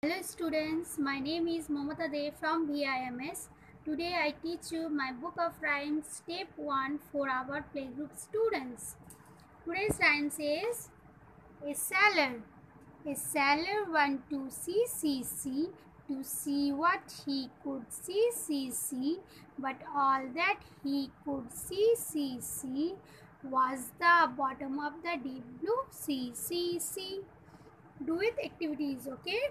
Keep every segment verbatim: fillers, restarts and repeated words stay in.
Hello students, my name is Mamata De from V I M S. Today I teach you my book of rhymes step one for our playgroup students. Today's rhyme says, a sailor. A sailor went to see, see, see, to see what he could see, see, see, but all that he could see, see, see was the bottom of the deep blue sea, sea, sea. Do it activities, okay?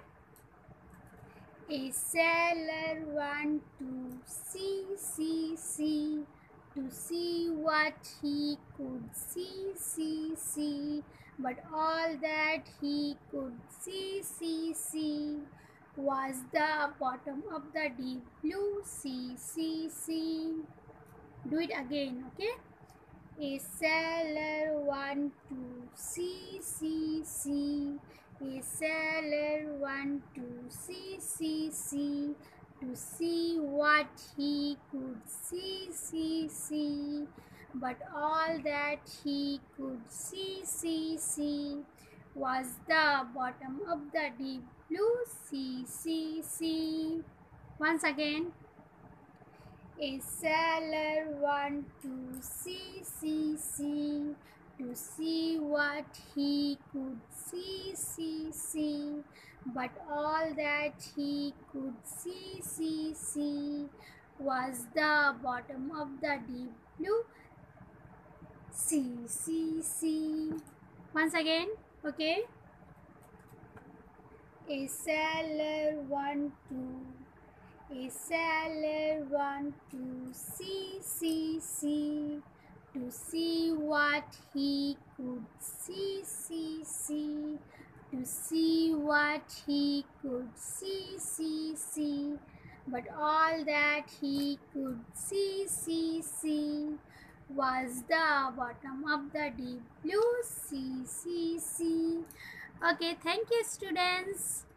A sailor went to sea, sea, sea, to see what he could see, see, see, but all that he could see, see, see was the bottom of the deep blue sea, sea, sea. Do it again, okay? A sailor went to sea, sea, sea. A sailor went to sea, sea, sea, to see what he could see, see, see. But all that he could see, see, see was the bottom of the deep blue sea, sea, sea. Once again. A sailor went to sea, sea, sea, to see what he could see, see, see. But all that he could see, see, see was the bottom of the deep blue sea, sea, sea. Once again, okay. A sailor went to A sailor went to sea, sea, sea, to see what he could see, see, see, to see what he could see, see, see, but all that he could see, see, see was the bottom of the deep blue sea, sea, sea. Okay, thank you students.